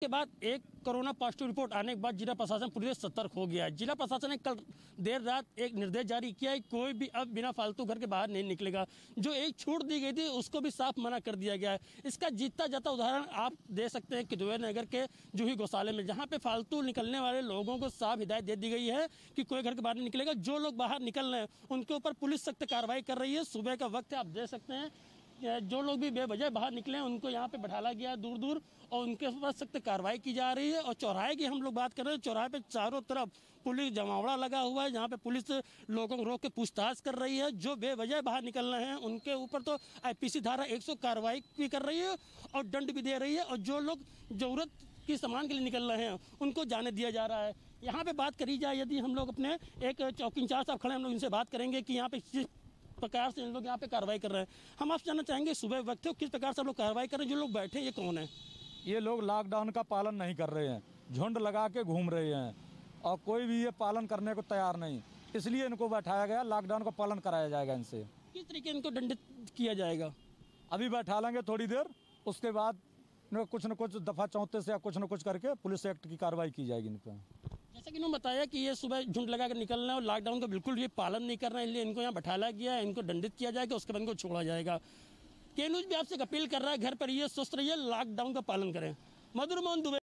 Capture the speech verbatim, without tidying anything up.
उसके बाद एक कोरोना पॉजिटिव रिपोर्ट आने के बाद जिला प्रशासन पूरी सतर्क हो गया है। जिला प्रशासन ने कल देर रात एक निर्देश जारी किया है, कोई भी अब बिना फालतू घर के बाहर नहीं निकलेगा। जो एक छूट दी गई थी उसको भी साफ मना कर दिया गया है। इसका जीता जाता उदाहरण आप दे सकते हैं किदवई नगर के जूही गौशाले में, जहाँ पे फालतू निकलने वाले लोगों को साफ हिदायत दे दी गई है कि कोई घर के बाहर नहीं निकलेगा। जो लोग बाहर निकल रहे हैं उनके ऊपर पुलिस सख्त कार्रवाई कर रही है। सुबह का वक्त है, आप देख सकते हैं जो लोग भी बेवजह बाहर निकले उनको यहाँ पे बैठाला गया दूर दूर और उनके ऊपर सख्त कार्रवाई की जा रही है। और चौराहे की हम लोग बात कर रहे हैं, चौराहे पे चारों तरफ पुलिस जमावड़ा लगा हुआ है, जहाँ पे पुलिस लोगों को रोक के पूछताछ कर रही है। जो बेवजह बाहर निकल रहे हैं उनके ऊपर तो आईपीसी धारा एक सौ कार्रवाई भी कर रही है और दंड भी दे रही है। और जो लोग जरूरत की सामान के लिए निकल रहे हैं उनको जाने दिया जा रहा है। यहाँ पे बात करी जाए, यदि हम लोग अपने एक चौकी इंचार्ज साहब खड़े हैं, हम लोग इनसे बात करेंगे कि यहाँ पे किस प्रकार से इन लोग यहाँ पे कार्रवाई कर रहे हैं। हम आपसे जानना चाहेंगे सुबह वक्त है, किस प्रकार से लोग कार्रवाई कर रहे हैं। जो लोग बैठे ये कौन है? ये लोग लॉकडाउन का पालन नहीं कर रहे हैं, झुंड लगा के घूम रहे हैं और कोई भी ये पालन करने को तैयार नहीं, इसलिए इनको बैठाया गया। लॉकडाउन का पालन कराया जाएगा इनसे। किस तरीके इनको दंडित किया जाएगा? अभी बैठा लेंगे थोड़ी देर, उसके बाद कुछ न कुछ दफा चौंतीस या कुछ न कुछ करके पुलिस एक्ट की कार्रवाई की जाएगी इन पर। जैसा कि इन्होंने बताया कि ये सुबह झुंड लगा कर निकल रहे हैं और लॉकडाउन का बिल्कुल ये पालन नहीं कर रहे हैं, इसलिए इनको यहाँ बैठाला गया है, इनको दंडित किया जाएगा, उसके बाद इनको छोड़ा जाएगा। के न्यूज़ भी आपसे अपील कर रहा है, घर पर ये स्वस्थ रहिए, लॉकडाउन का पालन करें। मधुर मोहन दुबे।